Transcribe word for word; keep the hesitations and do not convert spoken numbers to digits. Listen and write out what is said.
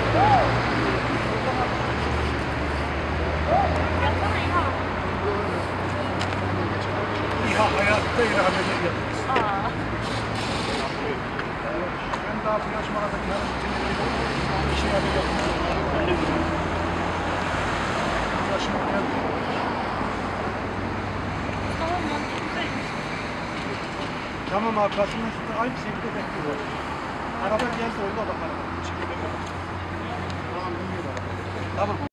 İHA hayatta iradede yapıyoruz. Ben daha flash maradaki yarın bir şey yapacağım. Ulaşıma geldim. Tamam abi, basının üstünde aynı şekilde bekliyor. Araba geldi, orada bakalım. Tamam, bilmiyorum. Tamam.